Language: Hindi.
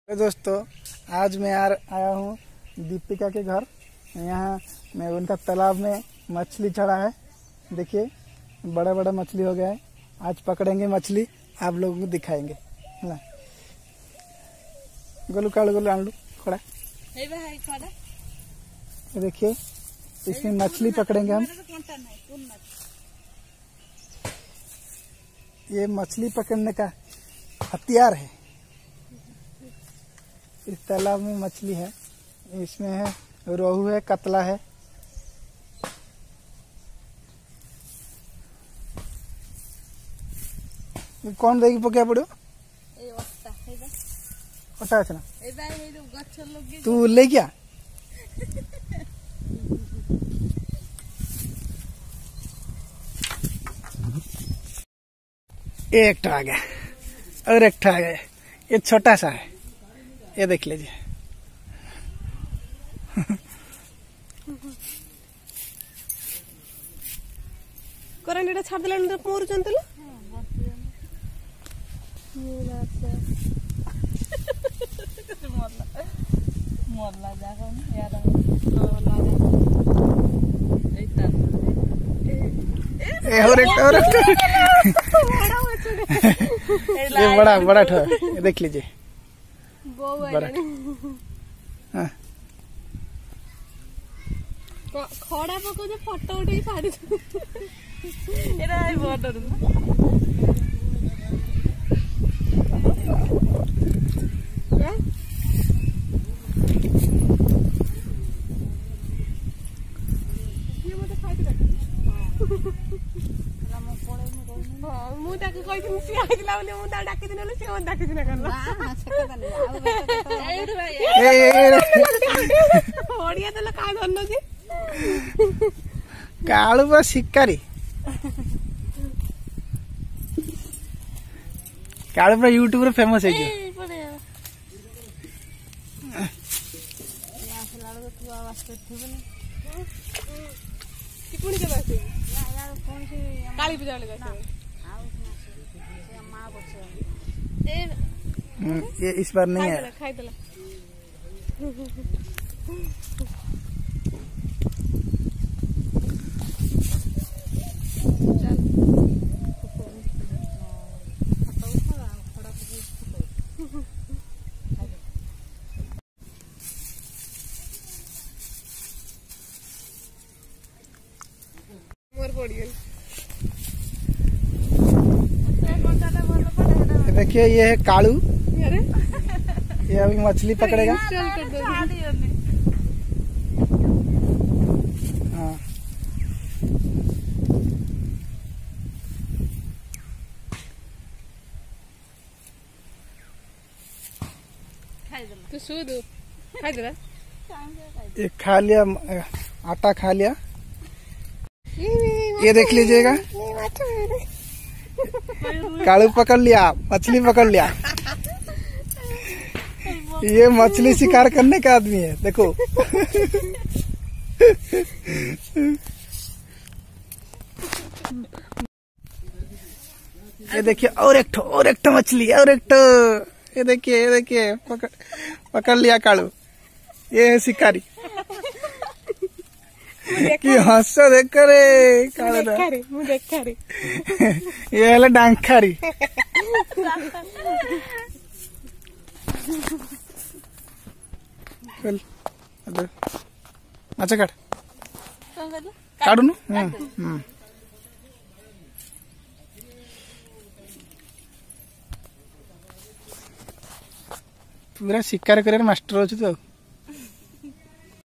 दोस्तों, आज मैं आया हूँ दीपिका के घर। यहाँ मैं उनका तालाब में मछली चढ़ा है। देखिए बड़ा बड़ा मछली हो गया है। आज पकड़ेंगे मछली, आप लोगों को दिखाएंगे ना। गोलू कालू गोलू आलू खड़ा। देखिए इसमें मछली पकड़ेंगे हम। ये मछली पकड़ने का हथियार है। इस तालाब में मछली है, इसमें है रोहू है, कतला है। कौन देगी पकड़ा पड़ो ओटा है ना तू ले क्या एक आ गया और एक आ गया। ये छोटा सा है, ये देख लीजिए। करंट छाड़ देला मोर चंतल मोरला जागा यार ये बड़ा बड़ा ठो ये देख लीजिए। बड़ा हाँ। खड़ा पको जे फोटो उठे छाड़ी एरा आई बोटर क्या ये मते खाइ दे हम पळे मु हां मु ताके कहि दिन से आइला बोले मु ता डाके दिन से मत डाके दिन करला हां सेका दे ए रे भाई ओडिया तो का धरनो जी कालू बा शिकारी कालू पूरा यूट्यूब रे फेमस है जो किपुनी के बात काली पूजा वाले का ये इस बार नहीं है। खाई देला देखिए ये है कालू, ये अभी मछली पकड़ेगा। हाँ तू सूद खाई दे ये खा लिया, आटा खा लिया। ये देख लीजिएगा, कालू पकड़ लिया, मछली पकड़ लिया। ये मछली शिकार करने का आदमी है, देखो। ये देखिए और एक ठो मछली, और एक ठो। ये देखिए पकड़ लिया कालू। ये है शिकारी कि हंसो देख करे कालू ये है डांखारी। चल अच्छा काटू न पूरा शिकार कर मास्टर अच्छे तो।